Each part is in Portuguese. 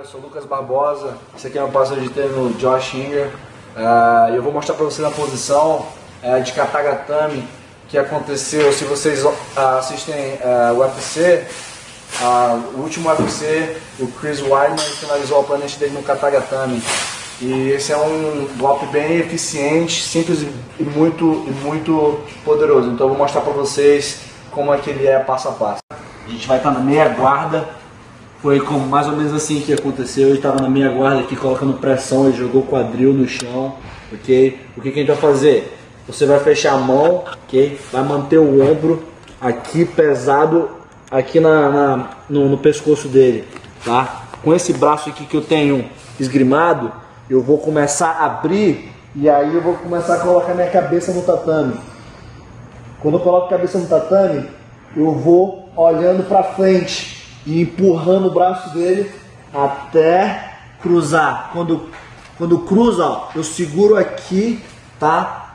eu sou o Lucas Barbosa, esse aqui é meu parceiro de treino, Josh Inger. Eu vou mostrar para vocês a posição de Katagatame que aconteceu. Se vocês assistem o UFC, o último UFC, o Chris Weidman finalizou o oponente dele no Katagatame. E esse é um golpe bem eficiente, simples e muito poderoso. Então eu vou mostrar para vocês como é que ele é passo a passo. A gente vai estar na meia guarda. Foi como mais ou menos assim que aconteceu. Ele estava na meia guarda aqui colocando pressão, ele jogou o quadril no chão, ok? O que a gente vai fazer? Você vai fechar a mão, ok? Vai manter o ombro aqui pesado aqui no pescoço dele, tá? Com esse braço aqui que eu tenho esgrimado, eu vou começar a abrir e aí eu vou começar a colocar minha cabeça no tatame. Quando eu coloco a cabeça no tatame, eu vou olhando para frente e empurrando o braço dele até cruzar. Quando cruza, ó, eu seguro aqui, tá?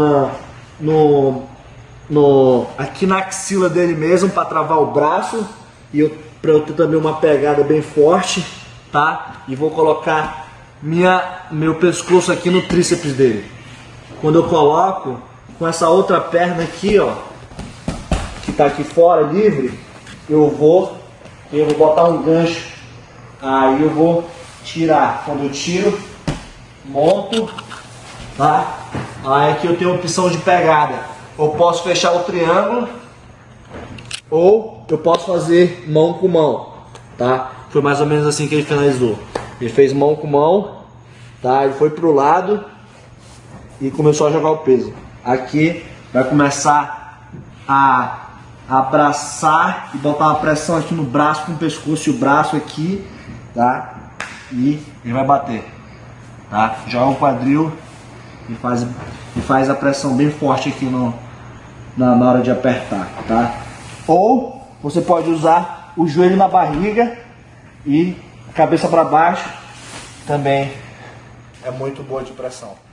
Aqui na axila dele mesmo para travar o braço e para eu ter também uma pegada bem forte, tá? E vou colocar meu pescoço aqui no tríceps dele. Quando eu coloco com essa outra perna aqui, ó, que tá aqui fora livre, eu vou botar um gancho. Aí eu vou tirar. Quando eu tiro, monto, tá? Aí aqui eu tenho a opção de pegada. Eu posso fechar o triângulo ou eu posso fazer mão com mão, tá? Foi mais ou menos assim que ele finalizou. Ele fez mão com mão, tá? Ele foi pro lado e começou a jogar o peso. Aqui vai começar a abraçar e botar uma pressão aqui no braço com o pescoço e o braço aqui, tá? E ele vai bater, tá? Joga o quadril e faz a pressão bem forte aqui na hora de apertar, tá? Ou você pode usar o joelho na barriga e cabeça para baixo, também é muito boa de pressão.